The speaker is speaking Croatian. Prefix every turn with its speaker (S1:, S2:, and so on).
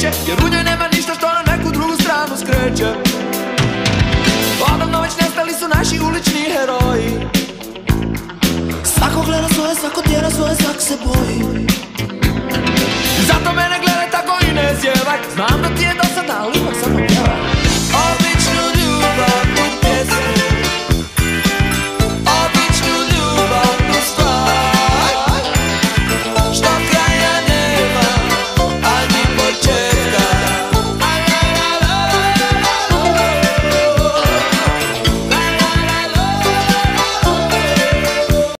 S1: neće, jer u njoj nema ništa što na neku drugu stranu skreće. Odavno već nestali su naši ulični heroji. Svako gleda svoje, svako tjera svoje, svak se boji.